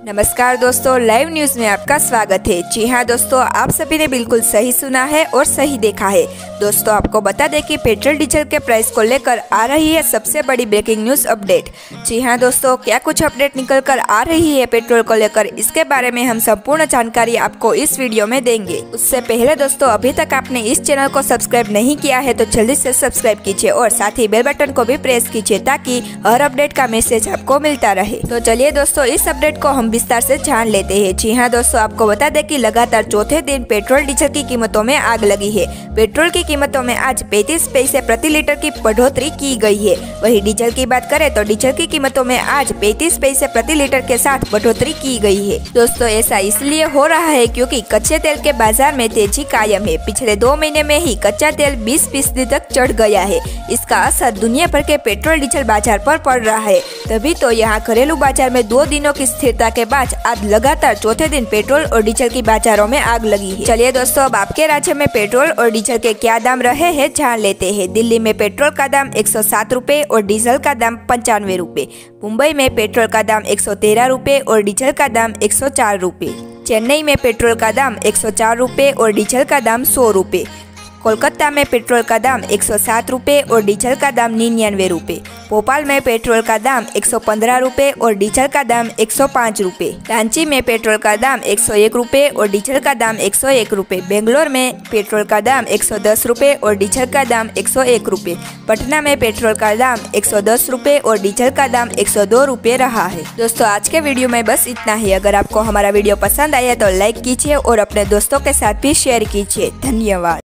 नमस्कार दोस्तों, live news में आपका स्वागत है। जी हाँ दोस्तों, आप सभी ने बिल्कुल सही सुना है और सही देखा है। दोस्तों आपको बता दें कि पेट्रोल डीजल के प्राइस को लेकर आ रही है सबसे बड़ी ब्रेकिंग न्यूज अपडेट। जी हाँ दोस्तों, क्या कुछ अपडेट निकल कर आ रही है पेट्रोल को लेकर, इसके बारे में हम संपूर्ण जानकारी आपको इस वीडियो में देंगे। उससे पहले दोस्तों, अभी तक आपने इस चैनल को सब्सक्राइब नहीं किया है तो जल्दी से सब्सक्राइब कीजिए और साथ ही बेल बटन को भी प्रेस कीजिए ताकि हर अपडेट का मैसेज आपको मिलता रहे। तो चलिए दोस्तों, इस अपडेट को हम विस्तार से जान लेते हैं। जी हाँ दोस्तों, आपको बता दें कि लगातार चौथे दिन पेट्रोल डीजल की कीमतों में आग लगी है। पेट्रोल की कीमतों में आज 35 पैसे प्रति लीटर की बढ़ोतरी की गई है। वहीं डीजल की बात करें तो डीजल की कीमतों में आज 35 पैसे प्रति लीटर के साथ बढ़ोतरी की गई है। दोस्तों ऐसा इसलिए हो रहा है क्योंकि कच्चे तेल के बाजार में तेजी कायम है। पिछले 2 महीने में ही कच्चा तेल 20% तक चढ़ गया है। इसका असर दुनिया भर के पेट्रोल डीजल बाजार पर पड़ रहा है। तभी तो यहाँ घरेलू बाजार में 2 दिनों की स्थिरता के बाद आज लगातार चौथे दिन पेट्रोल और डीजल की बाजारों में आग लगी है। चलिए दोस्तों, अब आपके राज्य में पेट्रोल और डीजल के क्या दाम रहे हैं जान लेते हैं। दिल्ली में पेट्रोल का दाम 107 रुपए और डीजल का दाम 95 रुपए। मुंबई में पेट्रोल का दाम 113 रुपए और डीजल का दाम 104 रुपए। चेन्नई में पेट्रोल का दाम 104 रुपए और डीजल का दाम 100 रुपए। कोलकाता में पेट्रोल का दाम 107 रुपए और डीजल का दाम 99 रुपए। भोपाल में पेट्रोल का दाम 115 रुपए और डीजल का दाम 105 रुपए। रांची में पेट्रोल का दाम 101 रुपए और डीजल का दाम 101 रुपए। बेंगलोर में पेट्रोल का दाम 110 रुपए और डीजल का दाम 101 रुपए। पटना में पेट्रोल का दाम 110 रुपए और डीजल का दाम 102 रुपए रहा है। दोस्तों आज के वीडियो में बस इतना ही। अगर आपको हमारा वीडियो पसंद आया तो लाइक कीजिए और अपने दोस्तों के साथ भी शेयर कीजिए। धन्यवाद।